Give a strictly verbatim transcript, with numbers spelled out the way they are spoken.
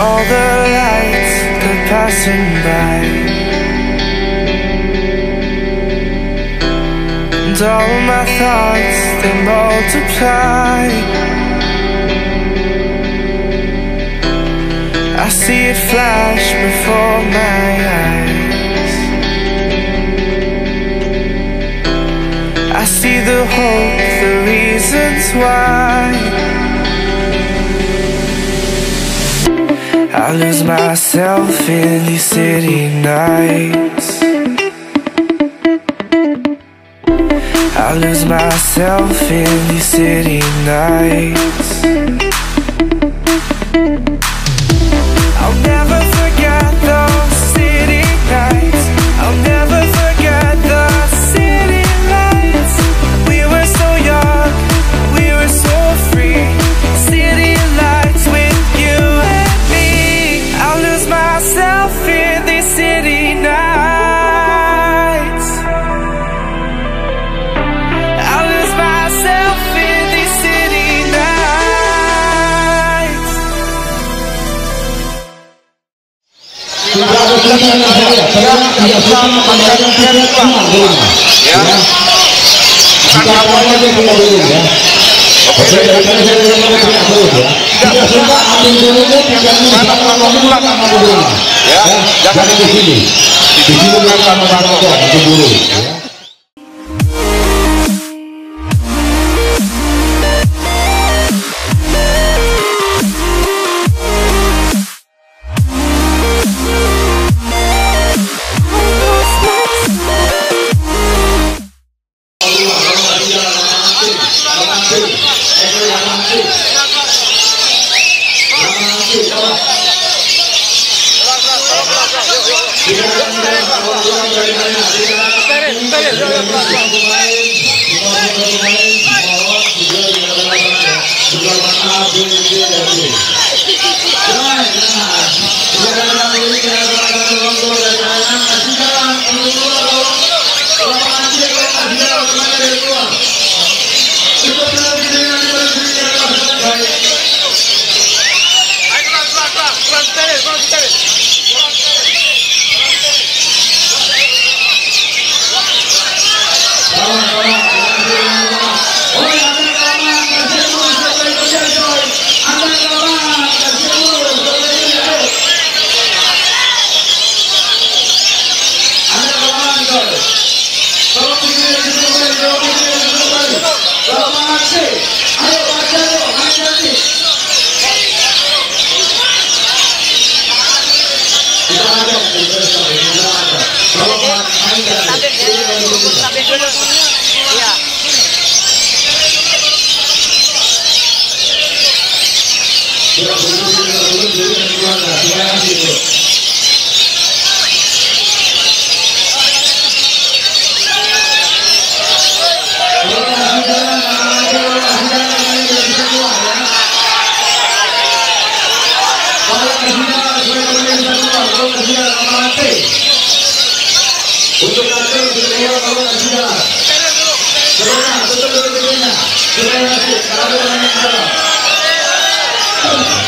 all the lights that passing by, and all my thoughts they multiply. I see it flash before my eyes. I see the hope, the reasons why. I lose myself in these city nights. I lose myself in these city nights. I'll never forget those city nights. I'll never forget the city lights. We were so young, we were so free. City lights with you and me. I'll lose myself in these city nights. I'll lose myself in these city nights. Jangan di sini. Di sini bukan burung. Terima kasih.